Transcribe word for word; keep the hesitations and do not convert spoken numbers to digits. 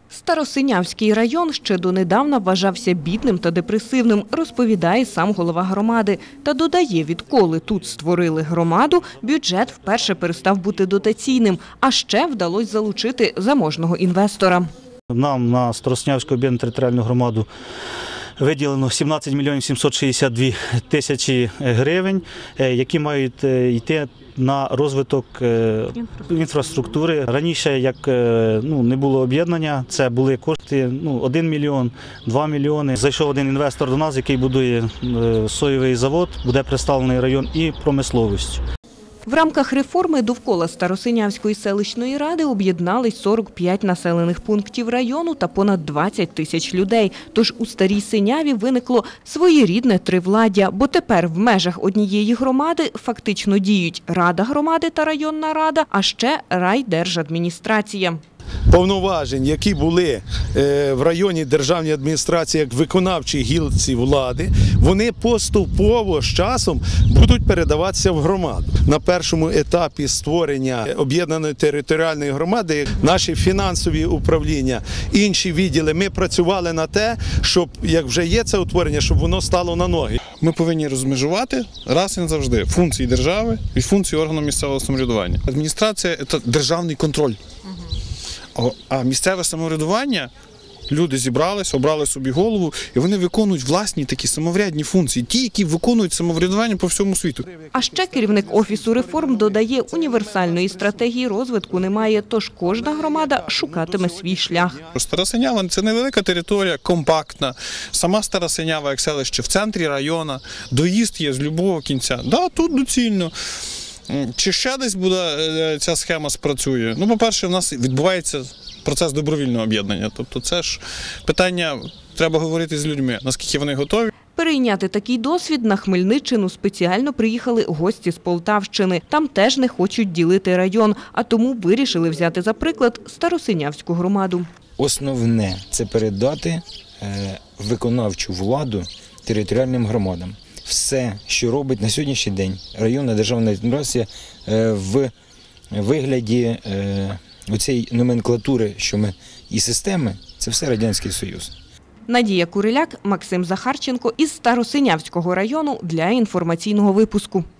Старосинявський район ще донедавна вважався бідним та депресивним, розповідає сам голова громади. Та додає, відколи тут створили громаду, бюджет вперше перестав бути дотаційним, а ще вдалося залучити заможного інвестора. Нам на Старосинявську об'єднану територіальну громаду виділено сімнадцять мільйонів сімсот шістдесят дві тисячі гривень, які мають йти на розвиток інфраструктури. Раніше, як ну, не було об'єднання, це були кошти ну, один мільйон, два мільйони. Зайшов один інвестор до нас, який будує соєвий завод, буде представлений район і промисловістю. В рамках реформи довкола Старосинявської селищної ради об'єднались сорок п'ять населених пунктів району та понад двадцять тисяч людей. Тож у Старій Синяві виникло своєрідне тривладдя, бо тепер в межах однієї громади фактично діють рада громади та районна рада, а ще райдержадміністрація. Повноважень, які були в районі державної адміністрації як виконавчій гілці влади, вони поступово з часом будуть передаватися в громаду. На першому етапі створення об'єднаної територіальної громади наші фінансові управління, інші відділи, ми працювали на те, щоб, як вже є це утворення, щоб воно стало на ноги. Ми повинні розмежувати раз і назавжди функції держави і функції органу місцевого самоврядування. Адміністрація – це державний контроль. А місцеве самоврядування, люди зібрались, обрали собі голову, і вони виконують власні такі самоврядні функції, ті, які виконують самоврядування по всьому світу. А ще керівник Офісу реформ додає, універсальної стратегії розвитку немає, тож кожна громада шукатиме свій шлях. Стара Синява – це невелика територія, компактна. Сама Стара Синява, як селище, в центрі району, доїзд є з будь-якого кінця. Да, тут доцільно. Чи ще десь буде ця схема спрацює? Ну, по-перше, в нас відбувається процес добровільного об'єднання. Тобто це ж питання, треба говорити з людьми, наскільки вони готові. Перейняти такий досвід на Хмельниччину спеціально приїхали гості з Полтавщини. Там теж не хочуть ділити район, а тому вирішили взяти за приклад Старосинявську громаду. Основне – це передати виконавчу владу територіальним громадам. Все, що робить на сьогоднішній день районна державна адміністрація в вигляді цієї номенклатури, що ми і системи, це все Радянський Союз. Надія Куриляк, Максим Захарченко із Старосинявського району для інформаційного випуску.